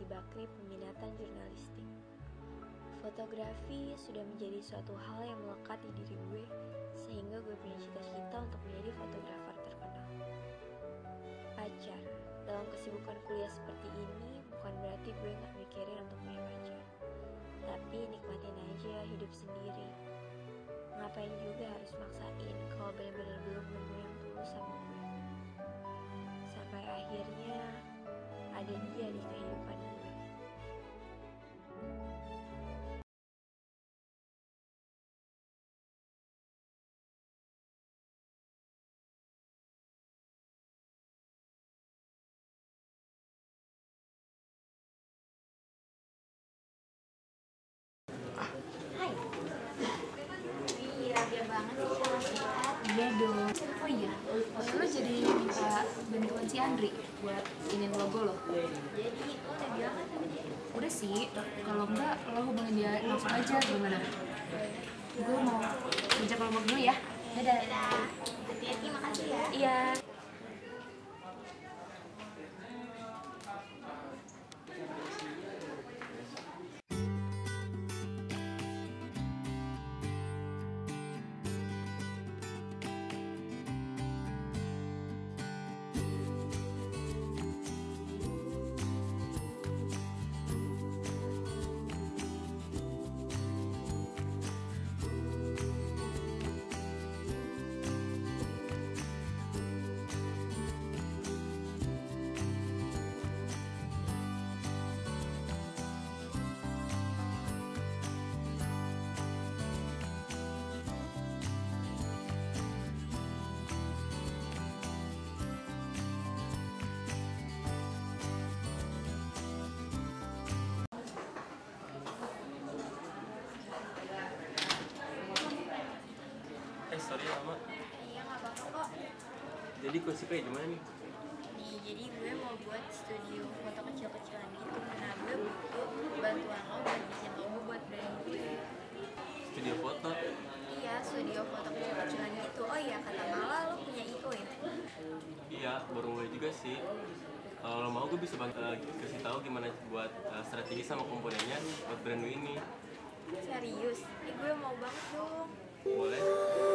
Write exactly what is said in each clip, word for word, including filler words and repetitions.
si Bakri peminatan jurnalistik. Fotografi sudah menjadi suatu hal yang melekat di diri gue, sehingga gue punya cita-cita untuk menjadi fotografer terkenal. Pacar, dalam kesibukan kuliah seperti ini, bukan berarti gue gak mikirin untuk punya pacar. Tapi nikmatin aja hidup sendiri. Ngapain juga harus maksain kalau benar-benar belum nemu yang tulus sama gue. Sampai akhirnya ada dia di kehidupan gue. Hai. Wih, raga banget sih cara sehat. Iya dong. Oh iya, lo jadi minta bantuan si Andri buat inin logo lo? Jadi, lo udah bilang kan sama dia? Udah sih, kalau enggak lo hubungin dia langsung aja gimana? Gue mau kerja kelompok dulu ya. Dadah. Dadah. Hati-hati, makasih ya. Iya. Eh sorry ya Mama. Iya, gak apa-apa kok. Jadi konsepnya gimana nih? Nih, jadi gue mau buat studio foto kecil-kecilan gitu. Karena gue butuh bantuan lo buat bikin logo buat brand gue. Studio foto. Iya, studio foto kecil-kecilan gitu. Oh iya, kata Mala lo punya I O ya? Iya, baru mulai juga sih. Kalau lo mau gue bisa bantu uh, kasih tahu gimana buat uh, strategi sama komponennya buat brand lu ini. Serius? Eh, gue mau banget dong. Boleh?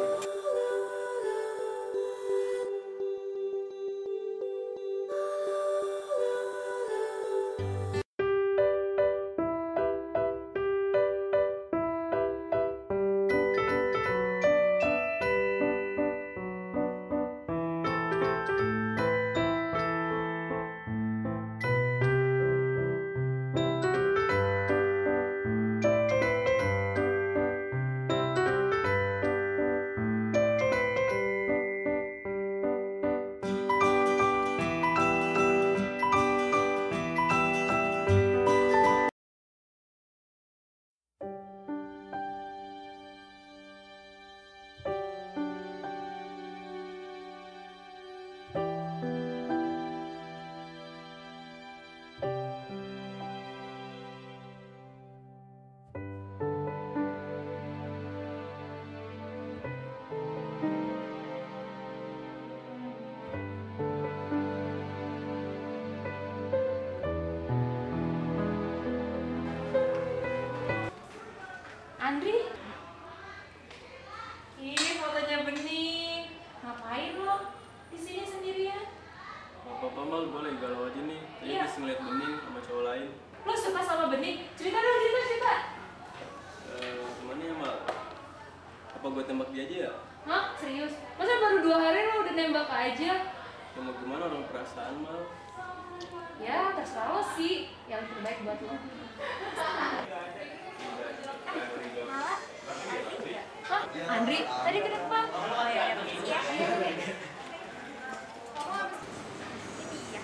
Andri? Ih, fotonya Bening. Ngapain lo di sini sendirian? Apa-apa Mal, gue lagi galau aja nih. Tadi Iya. habis ngeliat Bening sama cowok lain. Lo suka sama Bening? Cerita dong, cerita, cerita. Eh, gimana ya Mal? Apa gue tembak dia aja ya? Hah? Serius? Masa baru dua hari lo udah nembak aja? Ya mau gimana orang perasaan Mal? Ya, terserah lo sih. Yang terbaik buat lo. Mala? Hah? Andri? Tadi ke depan. Oh ya, makasih ya. Kamu habis ini ya?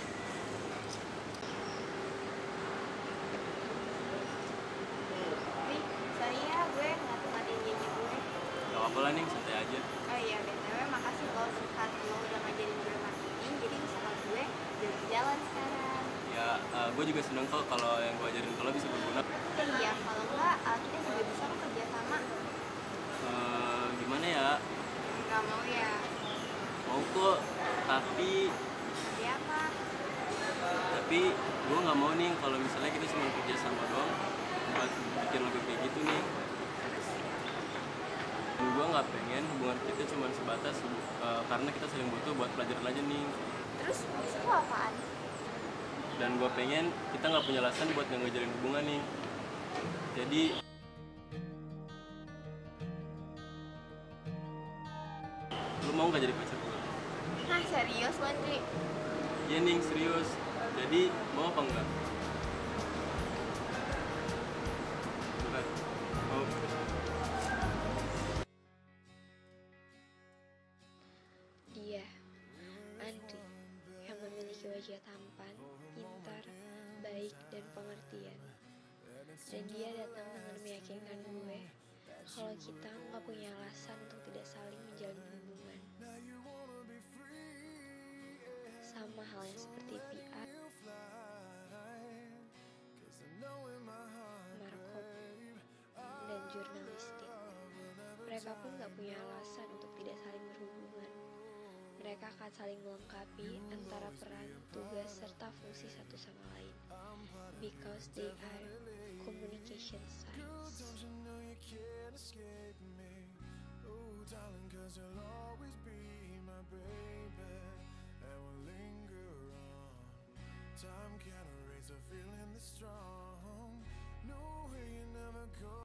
Wih, sorry ya, gue nggak tematin janji gue. Gak apa-apa lah nih, santai aja. Oh iya, B T W makasih lo Sukat lo udah ngajarin gue marketing. Jadi usaha gue udah berjalan sekarang. Ya, uh, gue juga seneng kok kalau yang gue ajarin ke lo bisa berguna. Iya, kalau enggak uh, kita juga bisa kok kerja sama. Uh, gimana ya? Gak mau ya? Mau kok, tapi Tapi apa? tapi gue nggak mau nih kalau misalnya kita cuma kerja sama doang buat bikin logo kayak gitu nih. Dan gue nggak pengen hubungan kita cuma sebatas uh, karena kita saling butuh buat pelajaran aja nih. Terus maksud lo apaan? Dan gue pengen kita nggak punya alasan buat nggak ngejalin hubungan nih. Jadi lu mau nggak jadi pacar gue? Hah, serius lo, Andri? Iya nih, serius. Jadi mau apa enggak? Bukan. Mau. Dia, Andri, yang memiliki wajah tampan, pintar, baik, dan pengertian. Dan dia datang dengan meyakinkan gue kalau kita nggak punya alasan untuk tidak saling menjalin hubungan. Sama halnya seperti P R, markop, dan jurnalistik. Mereka pun gak punya alasan untuk tidak saling berhubungan. Mereka akan saling melengkapi antara peran, tugas, serta fungsi satu sama lain. Because they are communication science. Time can't erase a feeling this strong. No way you never go.